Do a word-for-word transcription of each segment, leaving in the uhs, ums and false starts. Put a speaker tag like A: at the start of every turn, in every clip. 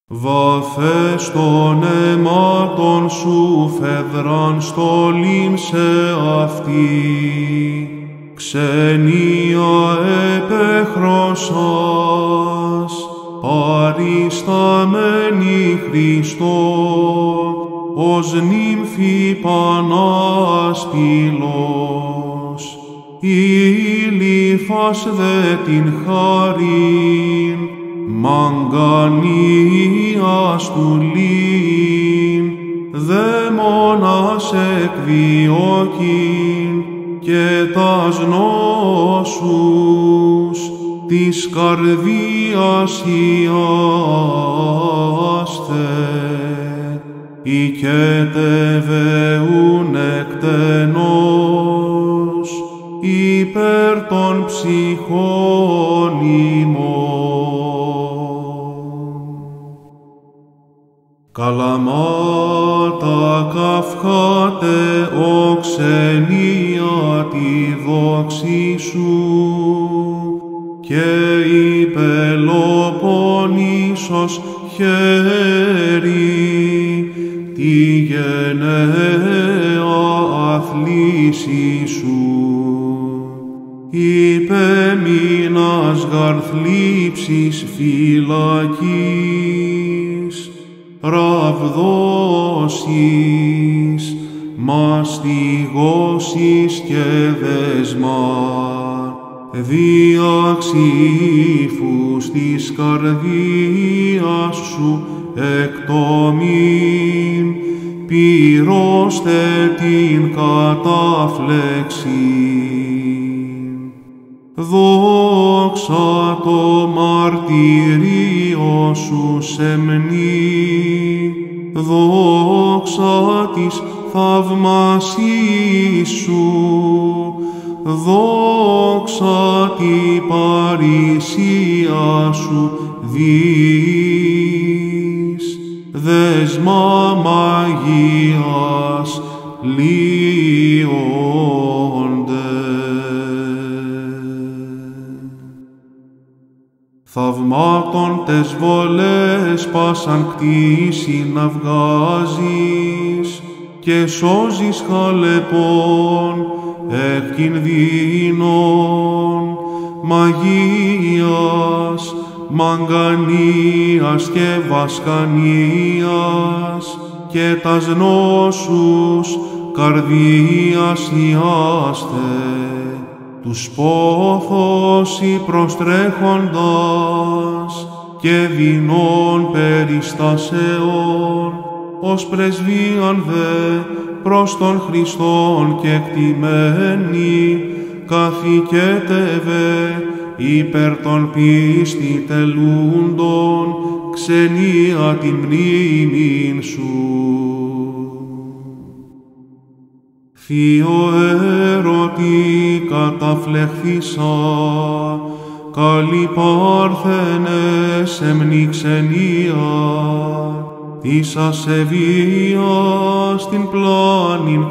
A: Βαφές των αίματων σου φεδράν στολήν σε αυτή, ξενία επέχρωσας, παρισταμένη Χριστό, ως νύμφη Πανάσπυλος, ηλίφας δε την χάριν, μαγκανίας του λύν, δαίμονας εκδιώκειν και τας νόσους της καρδίας ιάστε, οικέτευεούν εκτενώς υπέρ των ψυχών ημών. Καλαμάτα καυχάτε οξενία τη δόξη σου, και η Πελοποννήσος χέρι τη γενναία αθλήση σου. Υπέμεινας γαρ θλίψης φυλακής, ραβδώσεις, μαστιγώσεις και δεσμά, δια ξύφους της καρδίας σου εκτομήν, πυρώστε την κατάφλεξη. Δόξα το μαρτύριο σου σεμνή, δόξα της θαυμασής σου, δόξα τη παρησία σου δις, δεσμά μαγείας λύονται. Θαυμάτων τες βολές πάσαν κτήσιν να βγάζεις, και σώζεις χαλεπών εκ κινδύνων, μαγείας, μαγκανίας και βασκανίας, και τας νόσους καρδίας ιάστε, τους πόθος οι προστρέχοντας, και δεινών περιστάσεων, ως πρεσβείαν δε προς τον Χριστόν και κτημένη, καθηκέτευε υπέρ των πίστη τελούντων, ξενία την μνήμην σου. Θείο έρωτη καταφλεχθήσα, καλή Πάρθενε σεμνή ξενία, της ασεβίας την πλάνην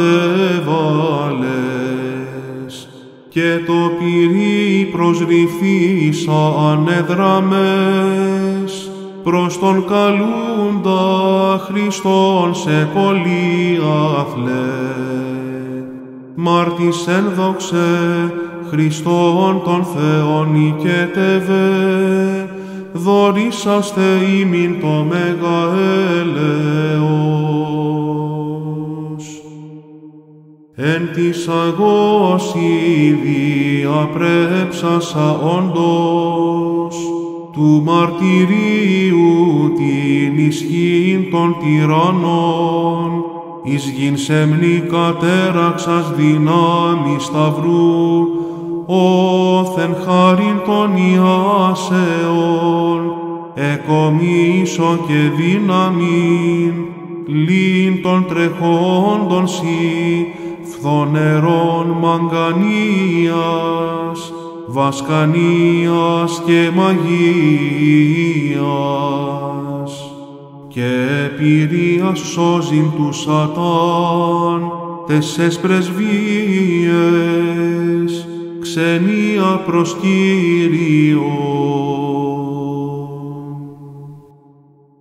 A: κατέβαλες, και το πυρί προσρυφθήσα ανέδραμες, προς τον καλούντα Χριστόν σε πολυάθλε. Μάρτης ένδοξε Χριστόν τον Θεόν οικέτευε, δωρήσαστε ημίν το μέγα έλεος. Εν της αγώς ήδη απρέψασα όντως, του μαρτυρίου την ισχύν των τυραννών, εις γην σεμνή κατέραξας δυνάμεις σταυρού, όθεν χάριν των ιάσεων, εκομίσω και δύναμιν, λύν των τρεχόντων σοι, φθονερών μαγκανίας, βασκανίας και μαγείας, και πυρίας σώζειν του Σατάν τεσσές πρεσβείες, ξενία προς Κύριον.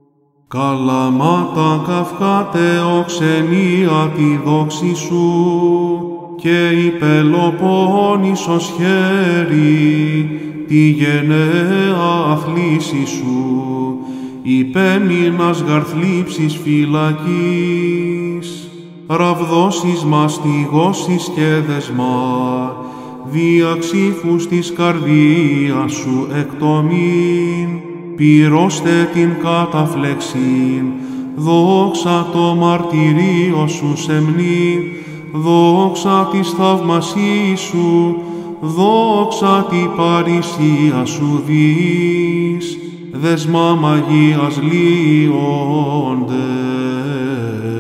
A: Καλαμάτα καυκάτε οξενία τη δόξη σου, και η Πελοπόννησος χέρι τη γενναία αθλήση σου, υπέμεινας γαρθλίψης φυλακής, ραβδώσεις μαστιγώσεις και δεσμά, διαξήφους της καρδίας σου εκτομήν, πυρώστε την καταφλεξήν, δόξα το μαρτυρίο σου σεμνή, δόξα της θαυμασίας σου, δόξα τη παρησία σου δεις, δεσμά μαγείας λύονται.